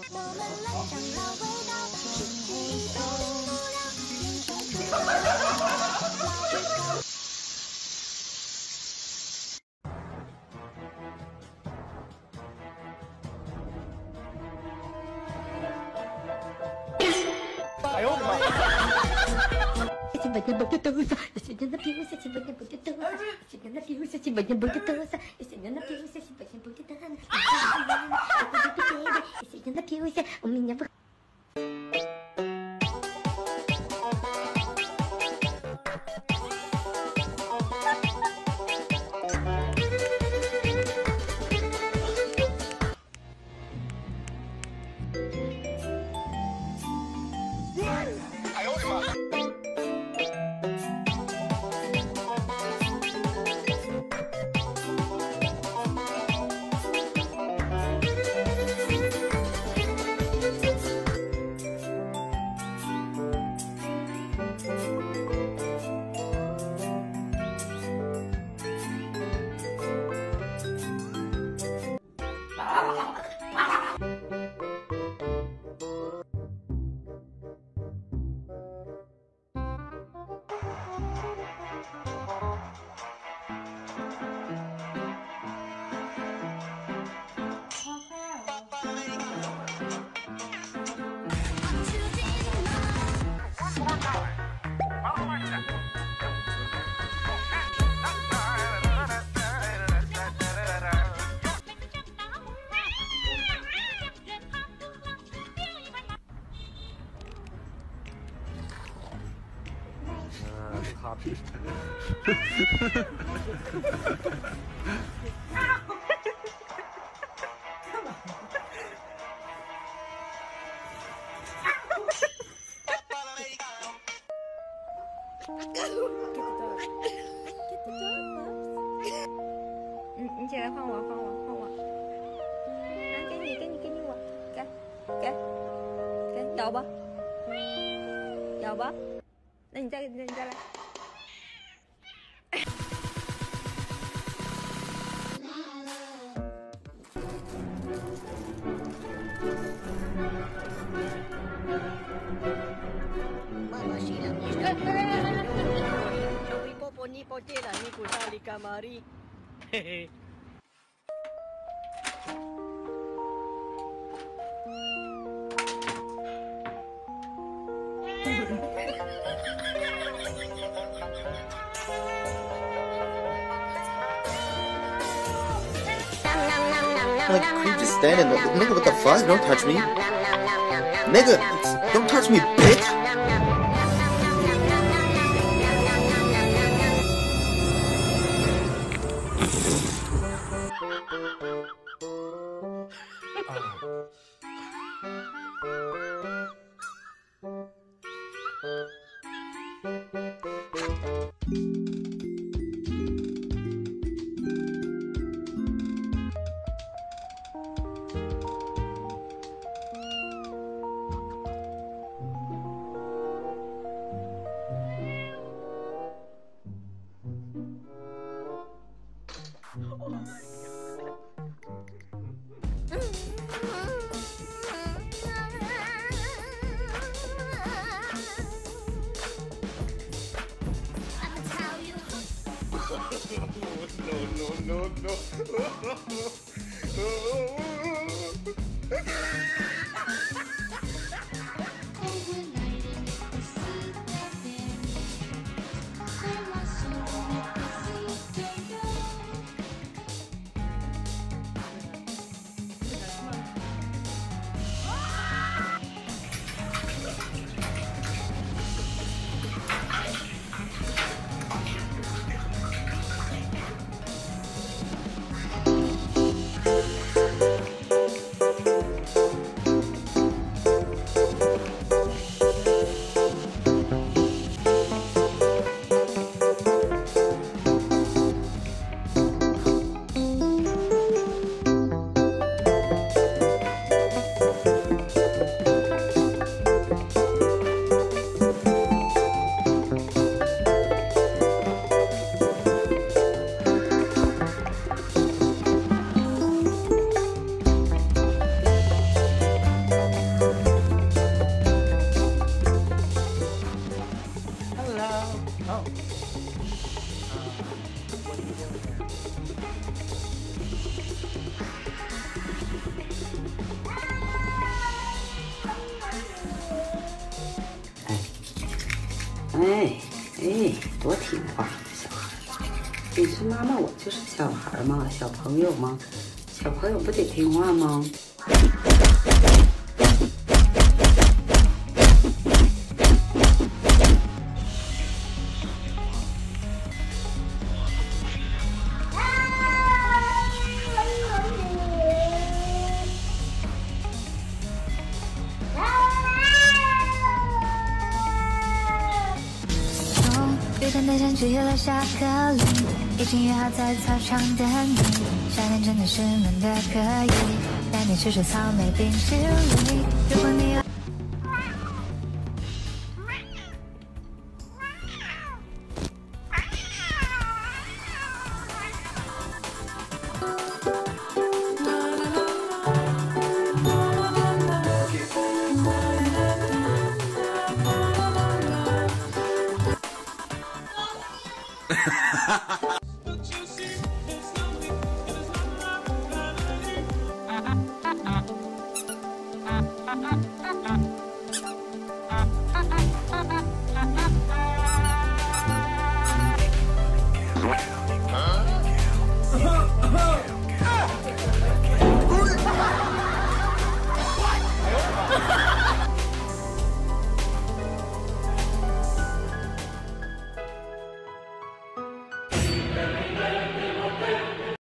我们来上了轨道，失去理想不了，人生出了老去高。 哎呦我的妈！ 小心不要抖擞，小心那屁股，小心不要抖擞，小心那屁股，小心不要抖擞，小心那屁股，小心不要抖擞，小心那屁股，我明年不。 哎呦我的妈！ 哈皮。 你起来换我，来给你我，给，咬吧，那你再来。 Sabi po po ni po tila ni kusali kamari. Hehe. Like, creep just standing there. Nigga, what the fuck? Don't touch me. Nigga, don't touch me, bitch. 多听话的小孩！你说妈妈，我就是小孩嘛，小朋友嘛，小朋友不得听话吗？ 雨天的天气又落下颗粒，已经约好在操场等你。夏天真的是闷的可以，带你吃吃草莓冰淇淋。如果你